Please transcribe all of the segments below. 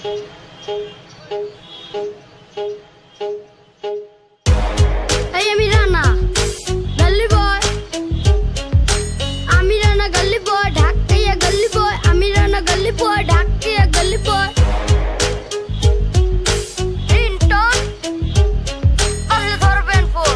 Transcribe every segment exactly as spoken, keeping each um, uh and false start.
Hey, I'm Rana, Gully Boy. I'm Rana, Gully Boy. Dhakka ya Gully Boy. I'm Rana, Gully Boy. Dhakka ya Gully Boy. Ringtone, all thorben phone.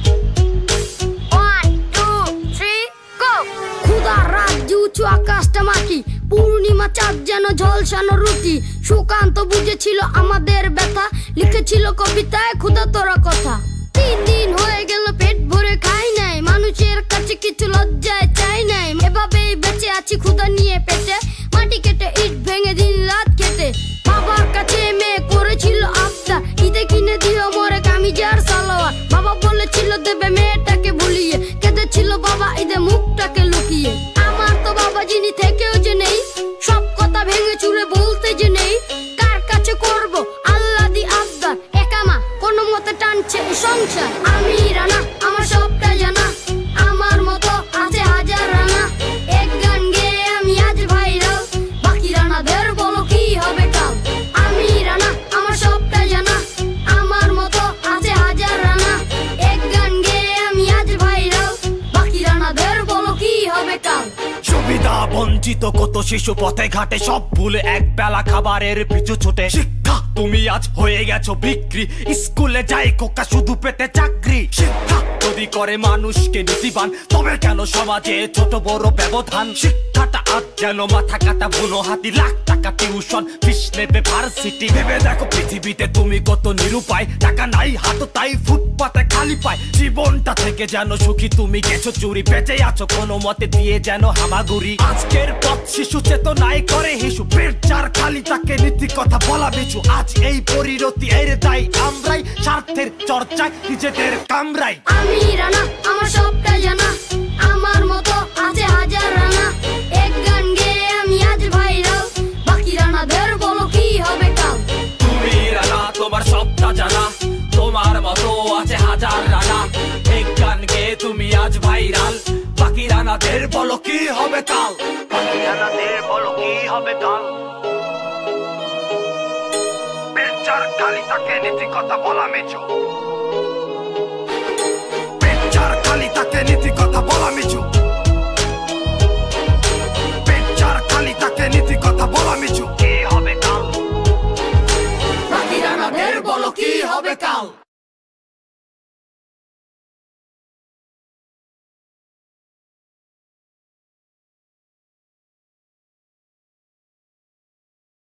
One, two, three, go. Khuda rajju uchu akashta maki. পূর্ণিমা চাঁদ যেন ঝলসানো রুটি সুকান্ত বুঝেছিল আমাদের ব্যথা লিখেছিল কবিতায় ক্ষুধা তোরা কথা তিন দিন হয়ে গেল পেট ভরে খাই নাই মানুষের কাছে কিছু লজ্জায় চাই নাই এভাবেই বেঁচে আছি ক্ষুধা নিয়ে পেটে মাটি কেটে ইট ভেঙে দিন রাত কেটে বাবার কাছে মেয়ে করেছিল আবদার ঈদে কিনে দিও মরে কামিজার সালোয়ার বাবা বলেছিল দেবে মেয়েটাকে ভুলিয়ে কেঁদেছিল বাবা ঈদে মুখটাকে লুকিয়ে আমার তো বাবা যিনি থেকেও যে নেই সব কথা ভেঙে চুরে বলতে যে নেই কার কাছে করব আল্লাহ দি আবদার একামা কোনো মতে টানছে সংসার আমি রানা আমার সবটা জানা আমার মতো আছে হাজার রানা এক গান গেয়ে আমি আজ ভাইরাল বাকি রানাদের বলো কি হবে কাল আমি রানা আমার সবটা জানা আমার মতো আছে হাজার রানা এক গান গেয়ে আমি আজ ভাইরাল বাকি রানাদের বলো কি হবে কাল সুবিধা বঞ্চিত কত শিশু পথে ঘাটে সব ভুলে এক বেলা খাবারের পিছু ছোটে শিক্ষা তুমি আজ হয়ে গেছো বিক্রি স্কুলে যাই খোকা শুধু পেতে চাকরি শিক্ষা যদি করে মানুষকে নীতিবান তবে কেন সমাজে ছোট বড় ব্যবধান শিক্ষাটা আজ যেন মাথা কাটা বুনো হাতি লাখ টাকা টিউশন ফিস নেবে ভার্সিটি ভেবে দেখো পৃথিবীতে তুমি কত নিরুপায় টাকা নাই হাত তাই ফুটপাতে খালি পায় জীবনটা থেকে যেন সুখী তুমি গেছো চুরি বেঁচে আছো কোনো মতে দিয়ে যেন হামাগুড়ি আজকের পথ শিশু চেতনায় করে হিসু পেট যার খালি তাকে নীতি কথা বলা বিছু আজ এই পরিণতি এর দায় আমরাই স্বার্থের চর্চায় নিজেদের কামরাই আমি রানা আমার সবটা জানা আমার মতো আছে হাজার রানা এক গান গেয়ে আমি আজ ভাইরাল বাকি রানাদের বলো কি হবে কাল তুমি রানা তোমার সবটা জানা তোমার মতো আছে হাজার রানা এক গান গেয়ে তুমি আজ ভাইরাল বাকি রানাদের বলো কি হবে কাল বাকি রানাদের বলো কি হবে কাল বেচার খালি তাকে নীতি কথা বলা মেছো